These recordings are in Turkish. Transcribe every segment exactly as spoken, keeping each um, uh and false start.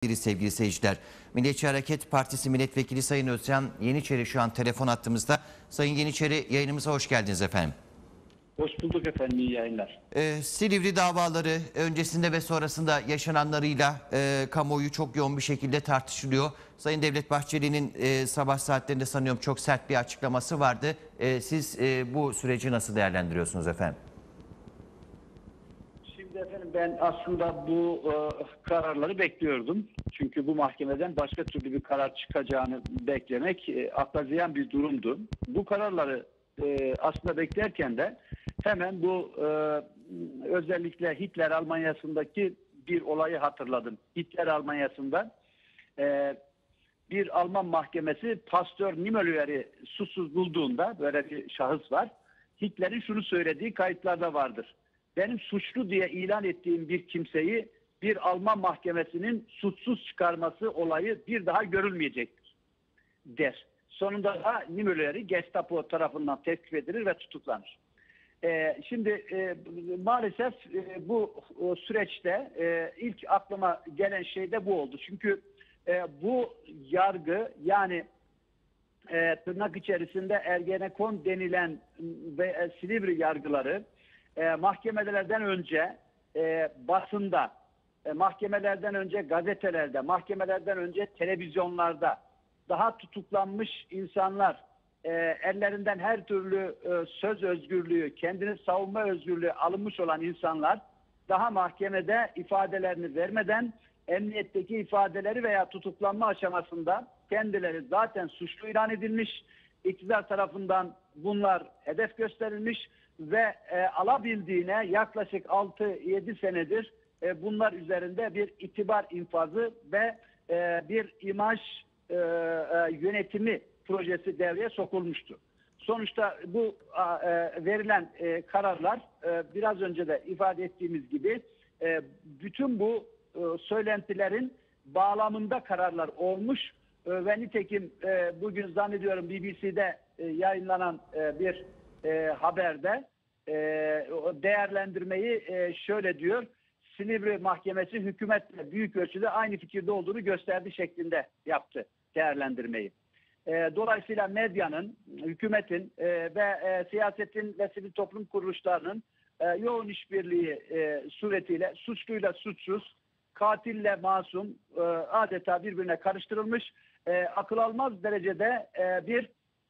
biri sevgili seyirciler. Milliyetçi Hareket Partisi Milletvekili Sayın Özcan Yeniçeri şu an telefon attığımızda. Sayın Yeniçeri, yayınımıza hoş geldiniz efendim. Hoş bulduk efendim, iyi yayınlar. Ee, Silivri davaları öncesinde ve sonrasında yaşananlarıyla e, kamuoyu çok yoğun bir şekilde tartışılıyor. Sayın Devlet Bahçeli'nin e, sabah saatlerinde sanıyorum çok sert bir açıklaması vardı. E, siz e, bu süreci nasıl değerlendiriyorsunuz efendim? Şimdi efendim ben aslında bu e, kararları bekliyordum. Çünkü bu mahkemeden başka türlü bir karar çıkacağını beklemek e, akla ziyan bir durumdu. Bu kararları e, aslında beklerken de hemen bu e, özellikle Hitler Almanya'sındaki bir olayı hatırladım. Hitler Almanya'sında e, bir Alman mahkemesi Pasteur Nimmelwer'i suçsuz bulduğunda, böyle bir şahıs var, Hitler'in şunu söylediği kayıtlarda vardır: benim suçlu diye ilan ettiğim bir kimseyi bir Alman mahkemesinin suçsuz çıkarması olayı bir daha görülmeyecektir der. Sonunda da Nimmelwer'i Gestapo tarafından tespit edilir ve tutuklanır. Ee, şimdi e, maalesef e, bu o süreçte e, ilk aklıma gelen şey de bu oldu. Çünkü e, bu yargı, yani e, tırnak içerisinde Ergenekon denilen ve e, Silivri yargıları e, mahkemelerden önce e, basında, e, mahkemelerden önce gazetelerde, mahkemelerden önce televizyonlarda daha tutuklanmış insanlar, e, ellerinden her türlü e, söz özgürlüğü, kendini savunma özgürlüğü alınmış olan insanlar daha mahkemede ifadelerini vermeden emniyetteki ifadeleri veya tutuklanma aşamasında kendileri zaten suçlu ilan edilmiş, iktidar tarafından bunlar hedef gösterilmiş ve e, alabildiğine yaklaşık altı yedi senedir e, bunlar üzerinde bir itibar infazı ve e, bir imaj e, e, yönetimi projesi devreye sokulmuştu. Sonuçta bu e, verilen e, kararlar e, biraz önce de ifade ettiğimiz gibi e, bütün bu e, söylentilerin bağlamında kararlar olmuş e, ve nitekim e, bugün zannediyorum B B C'de e, yayınlanan e, bir e, haberde e, değerlendirmeyi e, şöyle diyor: Silivri Mahkemesi hükümetle büyük ölçüde aynı fikirde olduğunu gösterdi şeklinde yaptı değerlendirmeyi. E, dolayısıyla medyanın, hükümetin e, ve e, siyasetin ve sivil toplum kuruluşlarının e, yoğun işbirliği e, suretiyle suçluyla suçsuz, katille masum e, adeta birbirine karıştırılmış, e, akıl almaz derecede e, bir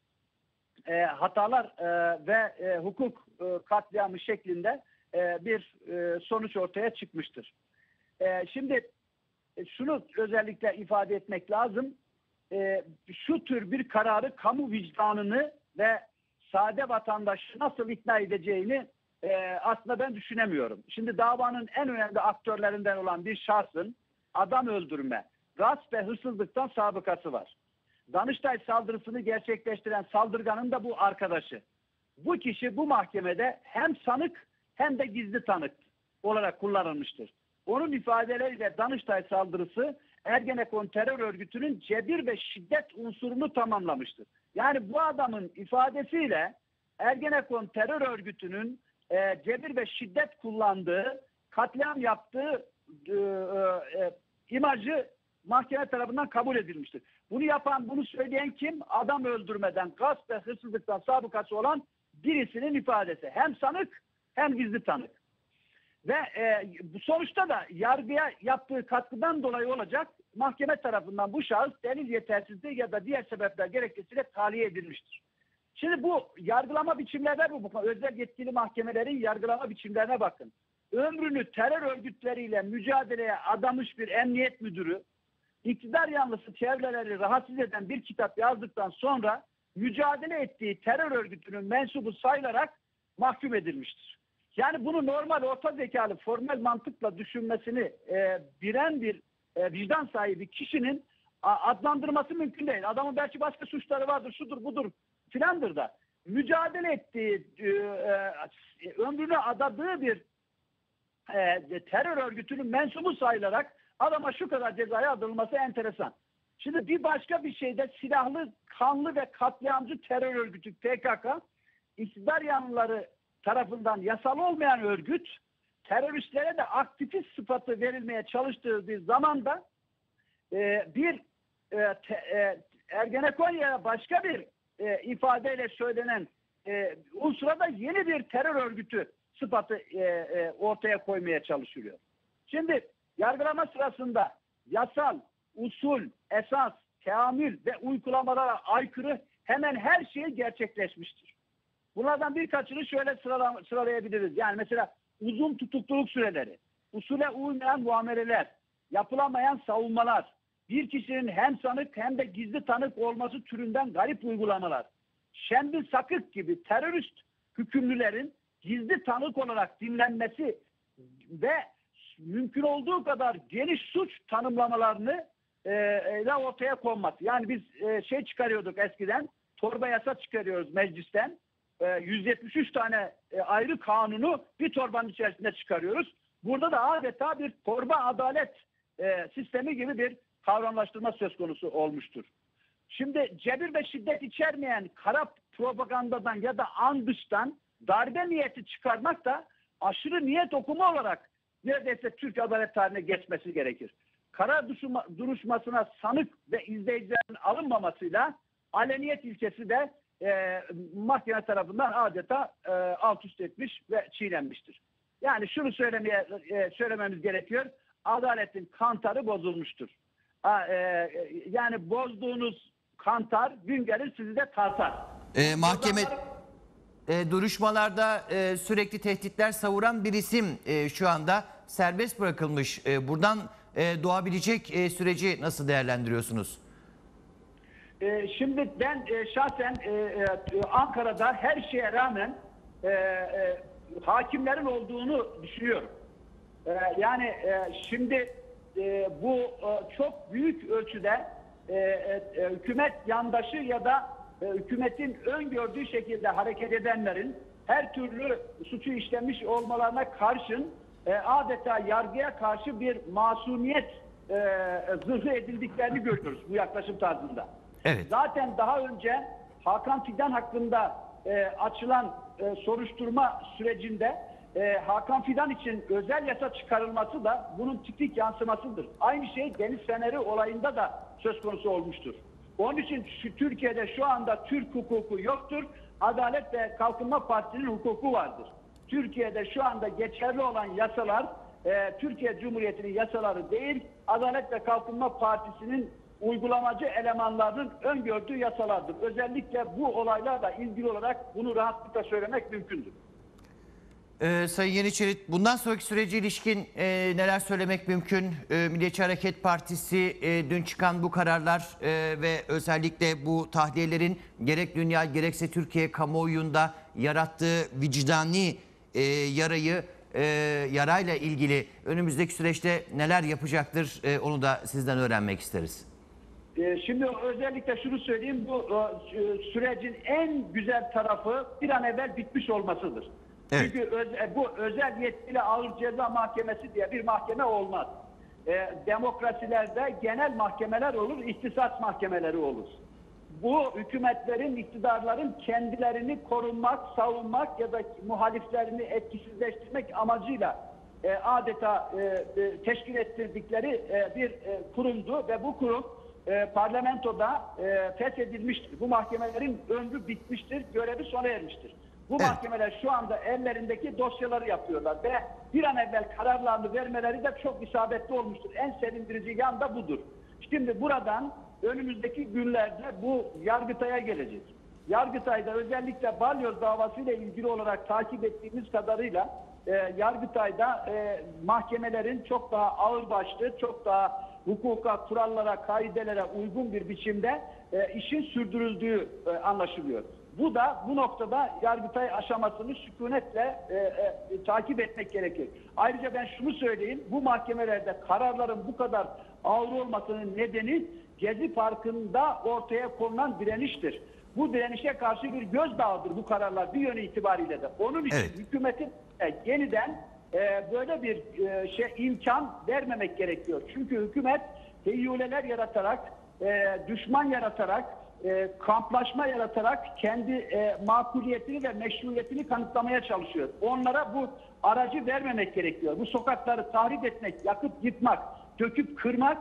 e, hatalar e, ve e, hukuk e, katliamı şeklinde e, bir e, sonuç ortaya çıkmıştır. E, şimdi e, şunu özellikle ifade etmek lazım. E, şu tür bir kararı kamu vicdanını ve sade vatandaşı nasıl ikna edeceğini e, aslında ben düşünemiyorum. Şimdi davanın en önemli aktörlerinden olan bir şahsın adam öldürme, gasp ve hırsızlıktan sabıkası var. Danıştay saldırısını gerçekleştiren saldırganın da bu arkadaşı. Bu kişi bu mahkemede hem sanık hem de gizli tanık olarak kullanılmıştır. Onun ifadeleriyle Danıştay saldırısı Ergenekon terör örgütünün cebir ve şiddet unsurunu tamamlamıştır. Yani bu adamın ifadesiyle Ergenekon terör örgütünün e, cebir ve şiddet kullandığı, katliam yaptığı e, e, imajı mahkeme tarafından kabul edilmiştir. Bunu yapan, bunu söyleyen kim? Adam öldürmeden, gasp ve hırsızlıktan sabıkası olan birisinin ifadesi. Hem sanık hem gizli tanık. Ve e, bu sonuçta da yargıya yaptığı katkıdan dolayı olacak, mahkeme tarafından bu şahıs delil yetersizliği ya da diğer sebepler gerekçesiyle tahliye edilmiştir. Şimdi bu yargılama biçimlerine, bu özel yetkili mahkemelerin yargılama biçimlerine bakın. Ömrünü terör örgütleriyle mücadeleye adamış bir emniyet müdürü, iktidar yanlısı çevreleri rahatsız eden bir kitap yazdıktan sonra mücadele ettiği terör örgütünün mensubu sayılarak mahkum edilmiştir. Yani bunu normal orta zekalı formel mantıkla düşünmesini e, bilen bir e, vicdan sahibi kişinin a, adlandırması mümkün değil. Adamın belki başka suçları vardır, şudur budur filandır da mücadele ettiği, e, e, ömrünü adadığı bir e, terör örgütünün mensubu sayılarak adama şu kadar cezaya adılması enteresan. Şimdi bir başka bir şeyde silahlı, kanlı ve katliamcı terör örgütü P K K, iktidar yanlıları tarafından yasal olmayan örgüt, teröristlere de aktivist sıfatı verilmeye çalıştığı bir zamanda e, bir e, te, e, Ergenekonya'ya başka bir e, ifadeyle söylenen e, unsura da yeni bir terör örgütü sıfatı e, e, ortaya koymaya çalışılıyor. Şimdi yargılama sırasında yasal, usul, esas, teamül ve uygulamalara aykırı hemen her şey gerçekleşmiştir. Bunlardan birkaçını şöyle sırala, sıralayabiliriz. Yani mesela uzun tutukluluk süreleri, usule uymayan muameleler, yapılamayan savunmalar, bir kişinin hem sanık hem de gizli tanık olması türünden garip uygulamalar, Şembi Sakık gibi terörist hükümlülerin gizli tanık olarak dinlenmesi ve mümkün olduğu kadar geniş suç tanımlamalarını e, ortaya konması. Yani biz e, şey çıkarıyorduk eskiden, torba yasa çıkarıyoruz meclisten. E, yüz yetmiş üç tane e, ayrı kanunu bir torbanın içerisinde çıkarıyoruz. Burada da adeta bir torba adalet e, sistemi gibi bir kavramlaştırma söz konusu olmuştur. Şimdi cebir ve şiddet içermeyen kara propagandadan ya da an dıştan darbe niyeti çıkarmak da aşırı niyet okumu olarak neredeyse Türk adalet tarihine geçmesi gerekir. Karar duruşmasına sanık ve izleyicilerin alınmamasıyla aleniyet ilkesi de e, mahkeme tarafından adeta e, alt üst etmiş ve çiğnenmiştir. Yani şunu söylemeye e, söylememiz gerekiyor. Adaletin kantarı bozulmuştur. Ha, e, yani bozduğunuz kantar gün gelir sizi de tartar. E, mahkeme e, duruşmalarda e, sürekli tehditler savuran bir isim e, şu anda serbest bırakılmış. E, buradan e, doğabilecek e, süreci nasıl değerlendiriyorsunuz? E, şimdi ben e, şahsen e, e, Ankara'da her şeye rağmen e, e, hakimlerin olduğunu düşünüyorum. E, yani e, şimdi e, bu e, çok büyük ölçüde e, e, hükümet yandaşı ya da e, hükümetin öngördüğü şekilde hareket edenlerin her türlü suçu işlemiş olmalarına karşın e, adeta yargıya karşı bir masumiyet e, zırhı edildiklerini görüyoruz bu yaklaşım tarzında. Evet. Zaten daha önce Hakan Fidan hakkında e, açılan e, soruşturma sürecinde e, Hakan Fidan için özel yasa çıkarılması da bunun tipik yansımasıdır. Aynı şey Deniz Feneri olayında da söz konusu olmuştur. Onun için şu, Türkiye'de şu anda Türk hukuku yoktur. Adalet ve Kalkınma Partisi'nin hukuku vardır. Türkiye'de şu anda geçerli olan yasalar e, Türkiye Cumhuriyeti'nin yasaları değil, Adalet ve Kalkınma Partisi'nin uygulamacı elemanlarının öngördüğü yasalardır. Özellikle bu olaylarla ilgili olarak bunu rahatlıkla söylemek mümkündür. Ee, Sayın Yeniçerit, bundan sonraki sürece ilişkin e, neler söylemek mümkün? E, Milliyetçi Hareket Partisi e, dün çıkan bu kararlar e, ve özellikle bu tahliyelerin gerek dünya gerekse Türkiye kamuoyunda yarattığı vicdani e, yarayı e, yarayla ilgili önümüzdeki süreçte neler yapacaktır? E, onu da sizden öğrenmek isteriz. Şimdi özellikle şunu söyleyeyim, bu sürecin en güzel tarafı bir an evvel bitmiş olmasıdır. Evet. Çünkü öz, bu özel yetkili ağır ceza mahkemesi diye bir mahkeme olmaz. E, demokrasilerde genel mahkemeler olur, ihtisas mahkemeleri olur. Bu hükümetlerin, iktidarların kendilerini korunmak, savunmak ya da muhaliflerini etkisizleştirmek amacıyla e, adeta e, e, teşkil ettirdikleri e, bir e, kurumdu ve bu kurum E, parlamentoda e, feshedilmiştir. Bu mahkemelerin ömrü bitmiştir, görevi sona ermiştir. Bu evet. mahkemeler şu anda ellerindeki dosyaları yapıyorlar ve bir an evvel kararlarını vermeleri de çok isabetli olmuştur. En sevindirici yan da budur. Şimdi buradan önümüzdeki günlerde bu Yargıtay'a gelecek. Yargıtay'da özellikle Balyoz davasıyla ilgili olarak takip ettiğimiz kadarıyla e, Yargıtay'da e, mahkemelerin çok daha ağırbaşlı, çok daha hukuka, kurallara, kaidelere uygun bir biçimde e, işin sürdürüldüğü e, anlaşılıyor. Bu da bu noktada Yargıtay aşamasını sükunetle e, e, takip etmek gerekir. Ayrıca ben şunu söyleyeyim, bu mahkemelerde kararların bu kadar ağır olmasının nedeni Gezi Parkı'nda ortaya konulan direniştir. Bu direnişe karşı bir gözdağıdır bu kararlar bir yönü itibariyle de. Onun için evet. hükümetin e, yeniden e, böyle bir e, şey imkan vermemek gerekiyor. Çünkü hükümet teyyuleler yaratarak, e, düşman yaratarak, e, kamplaşma yaratarak kendi e, makuliyetini ve meşruiyetini kanıtlamaya çalışıyor. Onlara bu aracı vermemek gerekiyor. Bu sokakları tahrip etmek, yakıp yıkmak, döküp kırmak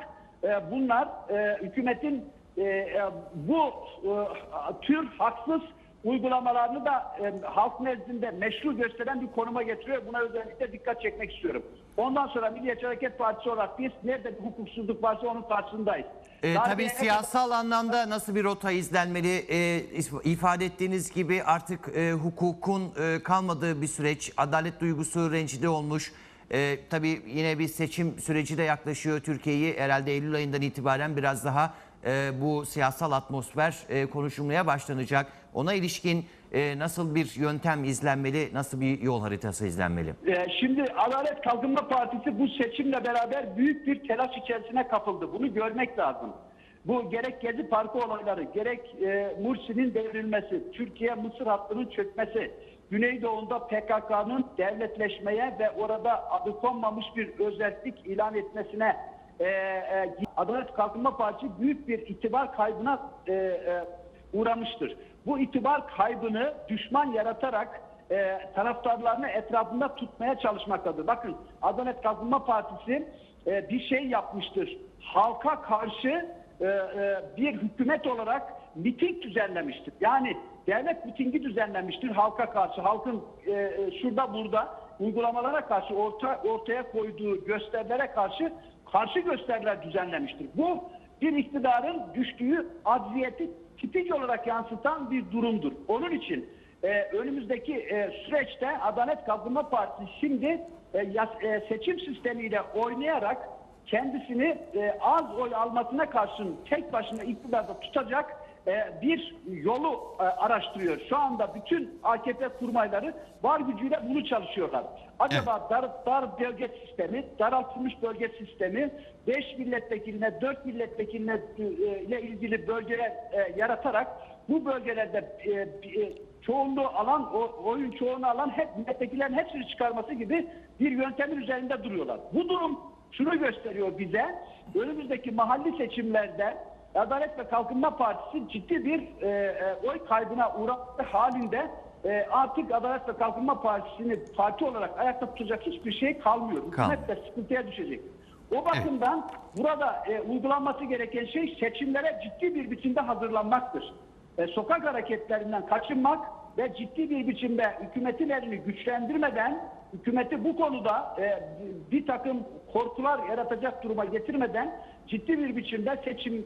e, bunlar e, hükümetin e, e, bu e, tür haksız uygulamalarını da e, halk nezdinde meşru gösteren bir konuma getiriyor. Buna özellikle dikkat çekmek istiyorum. Ondan sonra Milliyetçi Hareket Partisi olarak biz nerede bir hukuksuzluk varsa onun karşısındayız. E, Darbe- tabii siyasal anlamda nasıl bir rota izlenmeli? E, ifade ettiğiniz gibi artık e, hukukun e, kalmadığı bir süreç, adalet duygusu rencide olmuş. E, tabii yine bir seçim süreci de yaklaşıyor Türkiye'yi. Herhalde Eylül ayından itibaren biraz daha e, bu siyasal atmosfer e, konuşulmaya başlanacak. Ona ilişkin e, nasıl bir yöntem izlenmeli, nasıl bir yol haritası izlenmeli? Ee, Şimdi Adalet Kalkınma Partisi bu seçimle beraber büyük bir telaş içerisine kapıldı. Bunu görmek lazım. Bu gerek Gezi Parkı olayları, gerek e, Mursi'nin devrilmesi, Türkiye-Mısır hattının çökmesi, Güneydoğu'nda P K K'nın devletleşmeye ve orada adı konmamış bir özellik ilan etmesine e, e, Adalet Kalkınma Partisi büyük bir itibar kaybına e, e, uğramıştır. Bu itibar kaybını düşman yaratarak e, taraftarlarını etrafında tutmaya çalışmaktadır. Bakın Adalet Kalkınma Partisi e, bir şey yapmıştır. Halka karşı e, e, bir hükümet olarak miting düzenlemiştir. Yani devlet mitingi düzenlemiştir halka karşı. Halkın e, şurada burada uygulamalara karşı orta, ortaya koyduğu gösterilere karşı karşı gösteriler düzenlemiştir. Bu bir iktidarın düştüğü acziyeti tipik olarak yansıtan bir durumdur. Onun için e, önümüzdeki e, süreçte Adalet Kalkınma Partisi şimdi e, yas, e, seçim sistemiyle oynayarak kendisini e, az oy almasına karşın tek başına iktidarda tutacak e, bir yolu e, araştırıyor. Şu anda bütün A K P kurmayları var gücüyle bunu çalışıyorlar. Acaba dar, dar bölge sistemi, daraltılmış bölge sistemi beş milletvekiline, dört milletvekiline e, ile ilgili bölgeler e, yaratarak bu bölgelerde e, e, çoğunluğu alan, o, oyun çoğunu alan hep milletvekillerin hepsini çıkarması gibi bir yöntemin üzerinde duruyorlar. Bu durum şunu gösteriyor bize, önümüzdeki mahalli seçimlerde Adalet ve Kalkınma Partisi ciddi bir e, e, oy kaybına uğraması halinde e, artık Adalet ve Kalkınma Partisi'ni parti olarak ayakta tutacak hiçbir şey kalmıyor. Hükümet de sıkıntıya düşecek. O bakımdan evet. burada e, uygulanması gereken şey seçimlere ciddi bir biçimde hazırlanmaktır. E, sokak hareketlerinden kaçınmak ve ciddi bir biçimde hükümetin elini güçlendirmeden, hükümeti bu konuda e, bir takım korkular yaratacak duruma getirmeden ciddi bir biçimde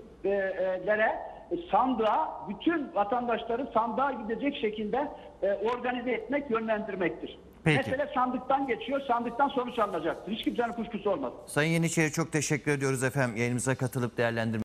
seçimlere, sandığa, bütün vatandaşları sandığa gidecek şekilde e, organize etmek, yönlendirmektir. Peki. Mesele sandıktan geçiyor, sandıktan sonuç alınacaktır. Hiç kimsenin kuşkusu olmaz. Sayın Yeniçeri çok teşekkür ediyoruz efendim yayınımıza katılıp değerlendirme.